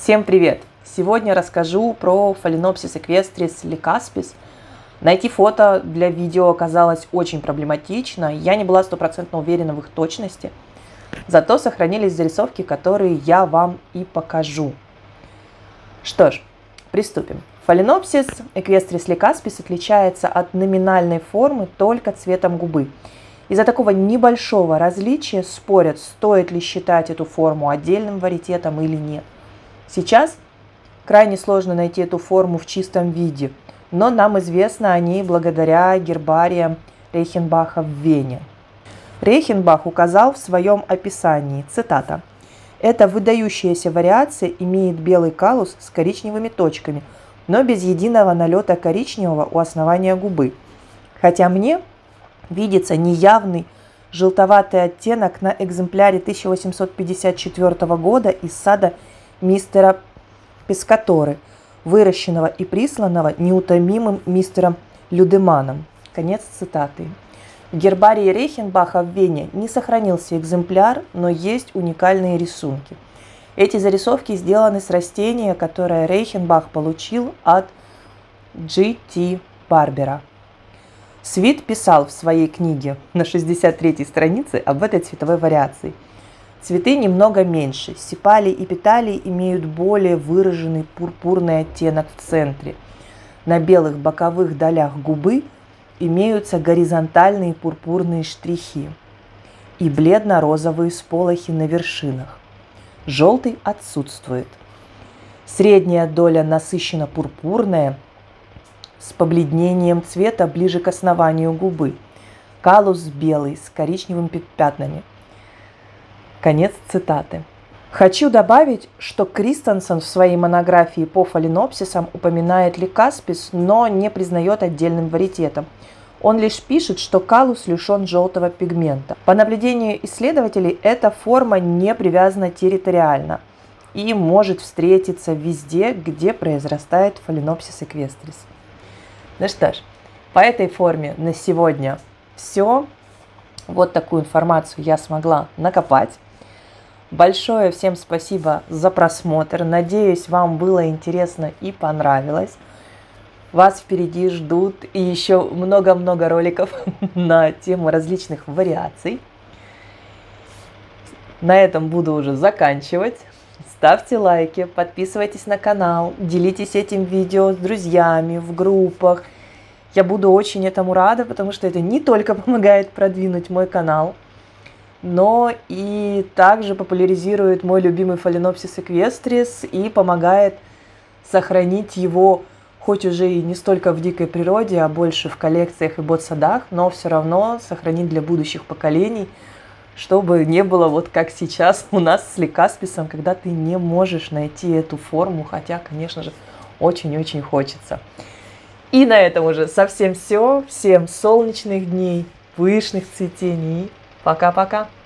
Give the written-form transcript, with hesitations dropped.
Всем привет! Сегодня расскажу про Phalaenopsis equestris leucaspis. Найти фото для видео оказалось очень проблематично, я не была стопроцентно уверена в их точности, зато сохранились зарисовки, которые я вам и покажу. Что ж, приступим. Phalaenopsis equestris leucaspis отличается от номинальной формы только цветом губы. Из-за такого небольшого различия спорят, стоит ли считать эту форму отдельным варитетом или нет. Сейчас крайне сложно найти эту форму в чистом виде, но нам известно о ней благодаря гербариям Рейхенбаха в Вене. Рейхенбах указал в своем описании, цитата: «Эта выдающаяся вариация имеет белый каллус с коричневыми точками, но без единого налета коричневого у основания губы. Хотя мне видится неявный желтоватый оттенок на экземпляре 1854 года из сада мистера Пескаторы, выращенного и присланного неутомимым мистером Людеманом». Конец цитаты. В гербарии Рейхенбаха в Вене не сохранился экземпляр, но есть уникальные рисунки. Эти зарисовки сделаны с растения, которое Рейхенбах получил от G.T. Барбера. Свит писал в своей книге на 63-й странице об этой цветовой вариации. Цветы немного меньше. Сепалии и петалии имеют более выраженный пурпурный оттенок в центре. На белых боковых долях губы имеются горизонтальные пурпурные штрихи и бледно-розовые сполохи на вершинах. Желтый отсутствует. Средняя доля насыщенно пурпурная с побледнением цвета ближе к основанию губы. Каллус белый с коричневыми пятнами. Конец цитаты. Хочу добавить, что Кристенсен в своей монографии по фаленопсисам упоминает лейкаспис, но не признает отдельным варитетом. Он лишь пишет, что каллус лишен желтого пигмента. По наблюдению исследователей, эта форма не привязана территориально и может встретиться везде, где произрастает Phalaenopsis equestris. Ну что ж, по этой форме на сегодня все. Вот такую информацию я смогла накопать. Большое всем спасибо за просмотр. Надеюсь, вам было интересно и понравилось. Вас впереди ждут и еще много-много роликов на тему различных вариаций. На этом буду уже заканчивать. Ставьте лайки, подписывайтесь на канал, делитесь этим видео с друзьями, в группах. Я буду очень этому рада, потому что это не только помогает продвинуть мой канал, но и также популяризирует мой любимый Phalaenopsis equestris и помогает сохранить его, хоть уже и не столько в дикой природе, а больше в коллекциях и ботсадах, но все равно сохранить для будущих поколений, чтобы не было вот как сейчас у нас с лейкасписом, когда ты не можешь найти эту форму, хотя, конечно же, очень-очень хочется. И на этом уже совсем все. Всем солнечных дней, пышных цветений. Пока-пока.